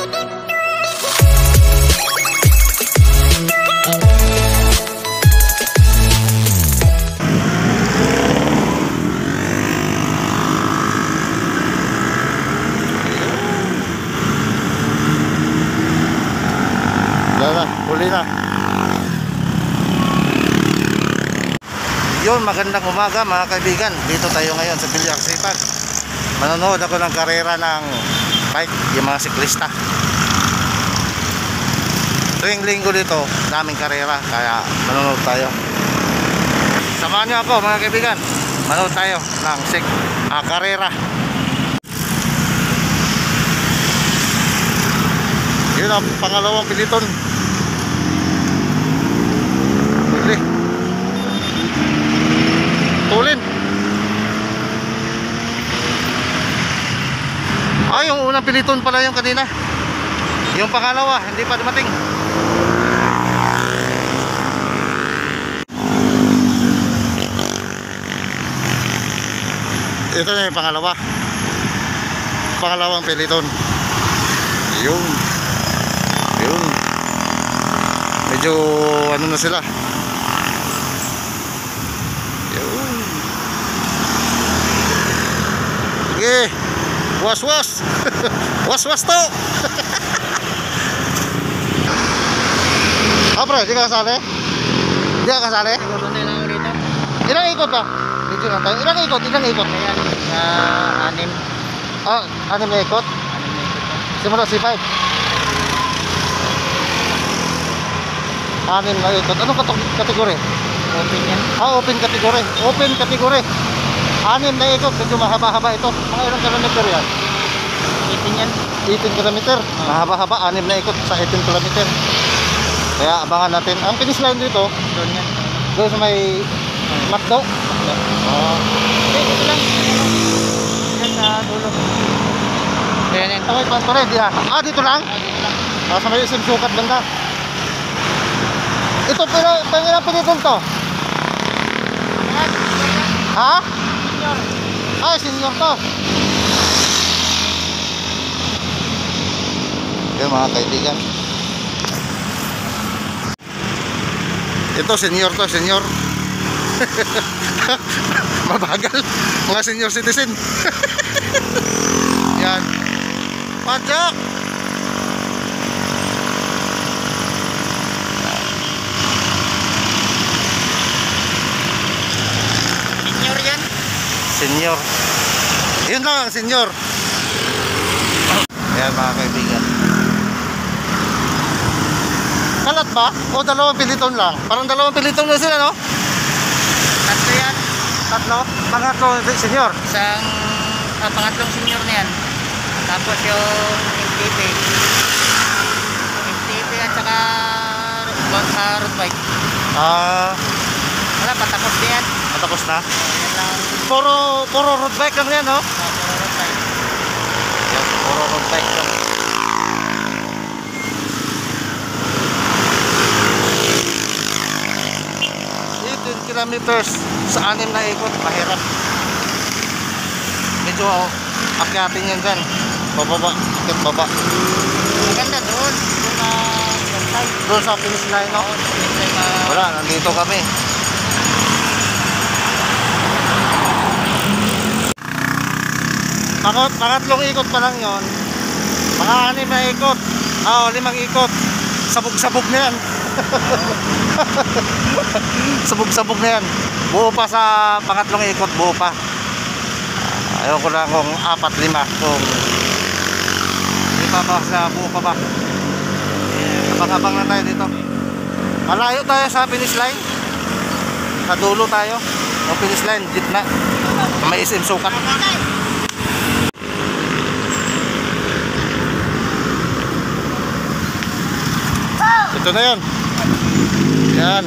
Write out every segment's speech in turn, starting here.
Huli na. Yun, magandang umaga mga kaibigan. Dito tayo ngayon sa Villahermosa. Manonood ako ng karera ng bike, yung mga siklista. Tuwing linggo dito, daming karera, kaya manonood tayo. Samahan nyo ako mga kaibigan. Manonood tayo ng karera. Yun ang pangalawang piliton. Tulin. Yung unang piliton pala yung kanina. Yung pangalawa hindi pa dumating. Ito na yung pangalawa. Pangalawang piliton. Yung medyo ano na sila. Sige, was-was. Was-was to. Pre, di ka kasali? Di ka kasali? Ilang ikot ba? Dito lang tayo. Ilang ikot? Anim. 6 na ikot? Simula C5. 6 na ikot. Anong kategory? Open yan. Open kategory. Open kategory. 6 na ikot, medyo mahaba-haba ito. Mga ilang kilometer yan? 18 yan. 18 kilometer. Mahaba-haba, 6 na ikot sa 18 kilometer. Kaya abangan natin. Ang finish line dito, Doon yan. doon sa may Macdo. Dito lang. Yan sa dulo. Yan yan. Okay, panto rin. Dito lang? Dito lang. Sa may isim sukat banda. Ito, pangilang pinitong to? Ha? Senior to. Yan mga kaibigan. Ito senior to, senior. Mabagal. Mga senior citizen. Yan. Pajak. Senior yan. Senior. Yun lang ang senior. Ayan mga kaibigan. Kalat ba? O dalawang piliton lang? Parang dalawang piliton na sila, no? Tatlo yan. Tatlo? Pangatlo senior. Isang pangatlong senior na yan. Tapos yung MTB at saka road bike. Wala, patapos na yan. Patapos na? Yan lang. Puro road bike lang yan, no? Puro road bike. Yes, puro road bike lang. 18 kilometers sa 6 na ikot, mahirap. Medyo akyatin yan dyan. Bababa, akit baba. Maganda doon. Doon sa finish line, no? Wala, nandito kami. Pangatlong ikot pa lang yon. Mga 6 na ikot. 5 ikot. Sabog-sabog na yan. Sabog-sabog na yan. Buo pa sa pangatlong ikot, buo pa. Ayaw ko lang kung 4-5 kung hindi pa ba sa buo pa ba. Abang-abang na tayo dito. Malayo tayo sa finish line. Sa dulo tayo. Yung finish line, gitna. May isim sukat. Ito na yun. Yan.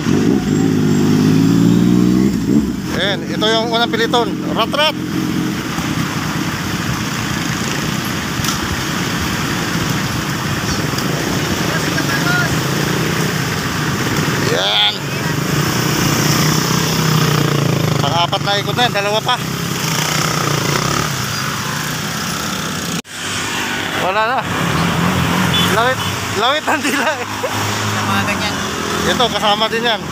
Yan. Ito yung unang piliton. Rat-rat. Yan. Pang-apat na ikot na yan. Dalawa pa. Wala na. Lawit. Lawit ang dila eh. Sa mga ganyan. Ito, kasama din yan.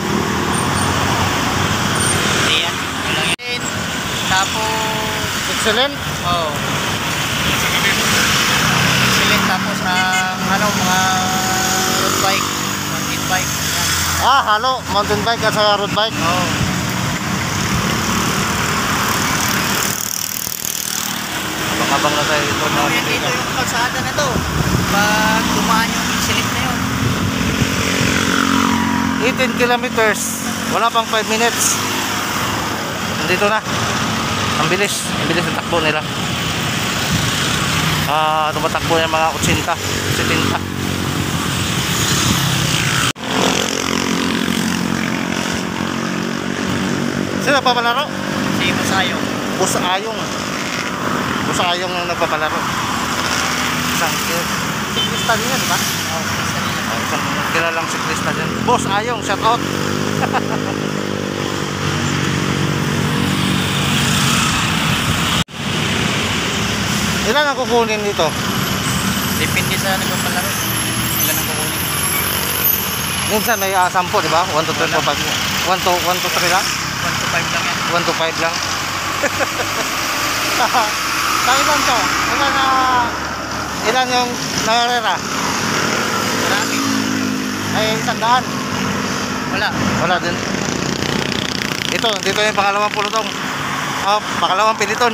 Hindi yan. Wala yan. Tapos, Excellent. oh. Silent tapos ang ano, mga road bike, mountain bike. Yan. Ah, halo. Mountain bike at saka road bike. Oh. Abang na tayo dito. So, yan dito yung kalsada na to. Pag dumaan yung silip na yun. 18 kilometers. Wala pang 5 minutes. Nandito na. Ang bilis. Ang bilis ang takbo nila. Tumatakbo yung mga 80. 70. Sino pa palaro? Si Musayo. Busayong. Busayong yung nagpapalaro. Isang siklista niya, di ba? Oh, isa nila. Isang kilalang siklista din. Boss Ayong, shout out. Ilan ang kukunin dito? Depende sa nagpapalaro. Ilan ang kukunin. Minsan may 10, di ba? 1 to 3 to 5. 1 to 3 lang? 1 to 5 lang yan. 1 to 5 lang. Sa ilan to? Ilan yung nangarera? Marami. Ay, 100. Wala. Wala din. Dito yung pangalawang pulutong. Pangalawang piliton.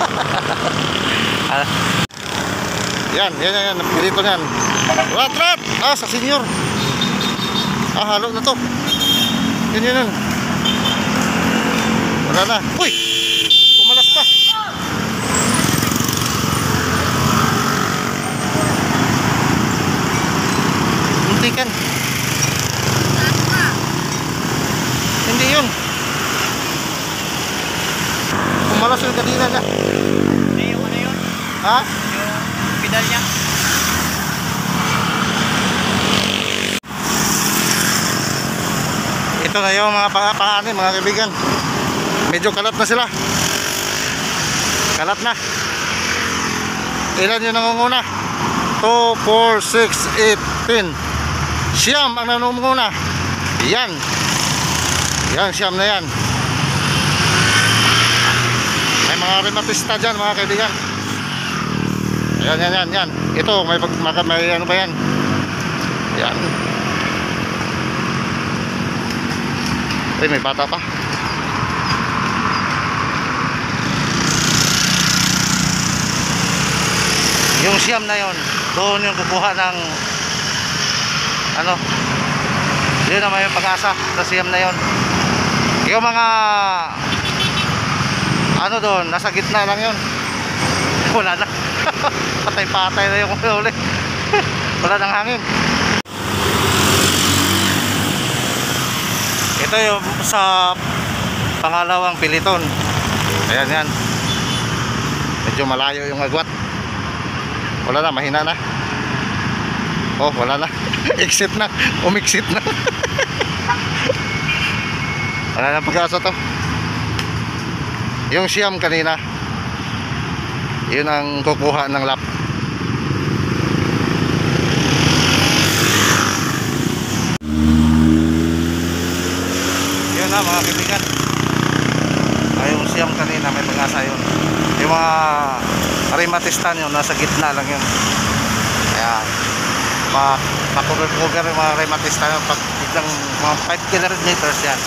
Yan. Piliton yan. Rat! Sa senior. Halo na to. Yun. Wala na. Uy! Kumalas pa. Muntikan. Hindi yun. Kumalas yung kanina na. Hindi yung ano yun? Ha? Yung pedal niya. Ito na yung mga pang-ani, mga kaibigan. Medyo kalat na sila. Kalat na. Ilan yung nangunguna? 2, 4, 6, 8, 10. Siyam ang nangunguna. Yan. Yan, siyam na yan. May mga rematista dyan, mga kaibigan. Yan. Ito, may ano ba yan? Yan. Ay, may bata pa. Yung siyam na yon, doon yung kukuha ng ano, yun naman yung pag-asa sa siyam na yon. Yung mga ano doon, nasa gitna lang yon. Wala na. Patay-patay na yung uli. Wala nang hangin. Ito yung sa pangalawang piliton. Ayan yan. Medyo malayo yung agwat. Wala na, mahina na. Oh, wala na. Exit na. Umixit na. Wala na pag-asa to. Yung siyam kanina, yun ang kukuha ng lap. Yun na mga kaibigan. Yung siyam kanina, may pag-asa yun. Yung mga rematistan yun, nasa gitna lang yun. Kaya makukugar yung mga rematistan yun. Pag biglang mga 5 kilometers yan,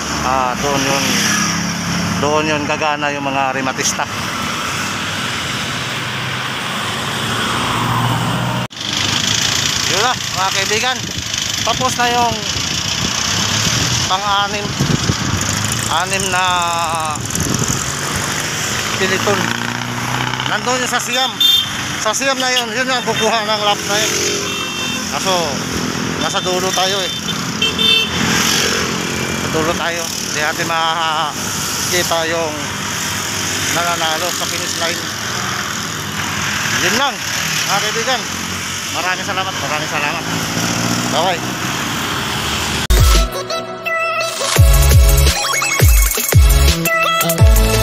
doon yun gagana yung mga rematista. Yun na mga kaibigan, tapos na yung pang-anim na piliton. Nandun yung sa siyam na yun, yun ang kukuha ng lap na yun. Kaso nasa dulo tayo eh. Sa dulo tayo, hindi natin makakita yung nananalo sa finish line. Yun lang mga kaibigan. Maraming salamat. Bye bye.